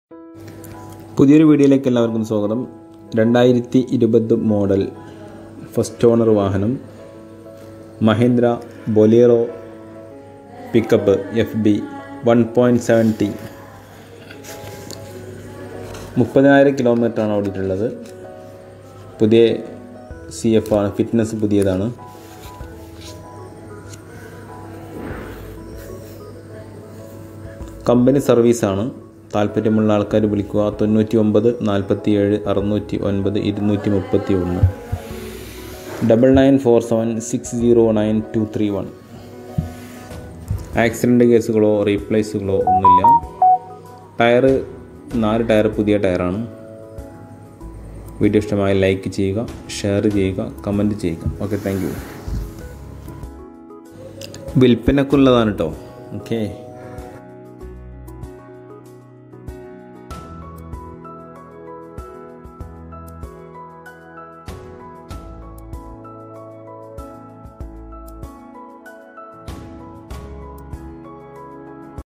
പുതിയൊരു വീഡിയോയിലേക്ക് എല്ലാവർക്കും സ്വാഗതം. 2020 മോഡൽ ഫസ്റ്റ് ഓണർ വാഹനം Mahindra Bolero pickup FB 1.7T 30,000 കിലോമീറ്ററാണ് ഓടിയിട്ടുള്ളത്. പുതിയ CF ആണ്, ഫിറ്റ്നസ് പുതിയതാണ്. കമ്പനി സർവീസാണ്. താല്പര്യമുള്ള ആൾക്കാർ വിളിക്കുക. 99 47 609 231 9947 609231. ആക്സിഡൻ്റ് കേസുകളോ റീപ്ലേസുകളോ ഒന്നുമില്ല. ടയറ് 4 ടയർ പുതിയ ടയറാണ്. വീഡിയോ ഇഷ്ടമായി ലൈക്ക് ചെയ്യുക, ഷെയർ ചെയ്യുക, കമൻറ്റ് ചെയ്യുക. Okay, thank you. വിൽപ്പനക്കുള്ളതാണ് കേട്ടോ. ഓക്കെ.